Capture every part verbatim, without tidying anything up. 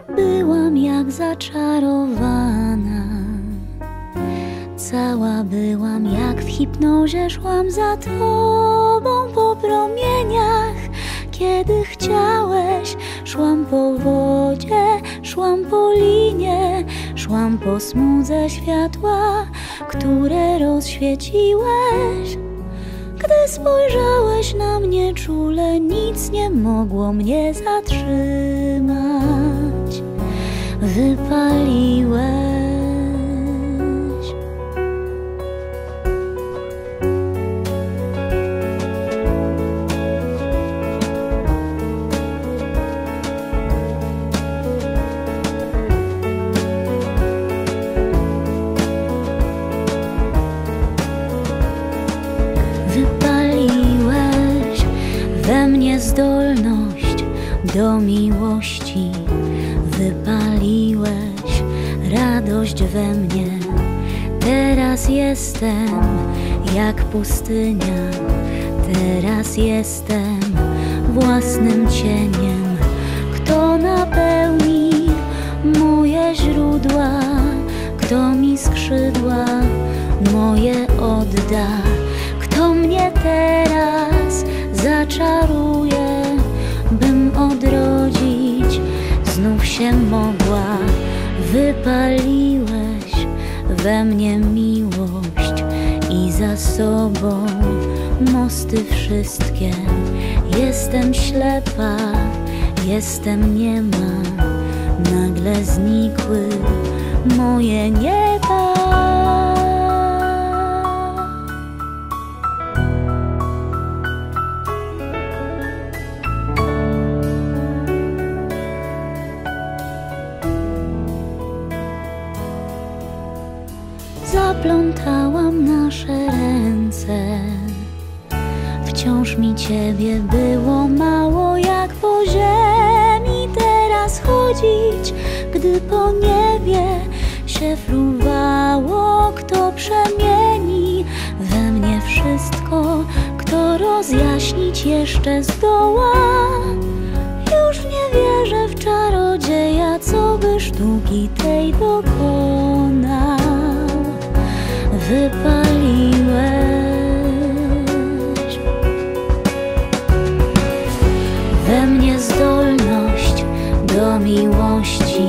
Byłam jak zaczarowana, cała byłam jak w hipnozie. Szłam za tobą po promieniach, kiedy chciałeś. Szłam po wodzie, szłam po linie, szłam po smudze światła, które rozświeciłeś. Gdy spojrzałeś na mnie czule, nic nie mogło mnie zatrzymać. Wypaliłeś. Wypaliłeś we mnie zdolność do miłości. Wypaliłeś radość we mnie. Teraz jestem jak pustynia. Teraz jestem własnym cieniem. Kto napełni moje źródła? Kto mi skrzydła moje odda? Kto mnie teraz zaczaruje, bym odrodzić znów się mogła? Wypaliłeś we mnie miłość i za sobą mosty wszystkie. Jestem ślepa, jestem niema, nagle znikły moje nieba. Zaplątałam nasze ręce, wciąż mi ciebie było mało jak po ziemi. Teraz chodzić, gdy po niebie się fruwało. Kto przemieni we mnie wszystko, kto rozjaśnić jeszcze zdoła? Już nie wierzę w czarodzieja, co by sztuki tej dokonał. Wypaliłeś we mnie zdolność do miłości.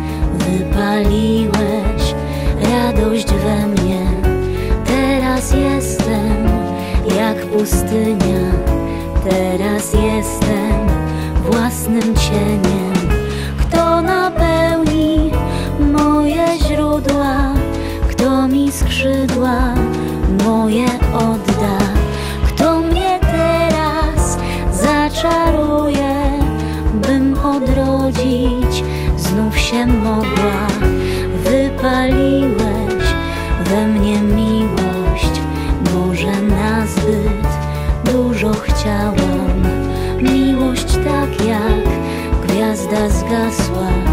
Wypaliłeś radość we mnie. Teraz jestem jak pustynia. Teraz jestem własnym cieniem. Kto napełni moje źródła? Kto mi skrzydła moje odda? Kto mnie teraz zaczaruje, bym odrodzić znów się mogła? Wypaliłeś we mnie miłość, może nazbyt dużo chciałam. Miłość tak jak gwiazda zgasła.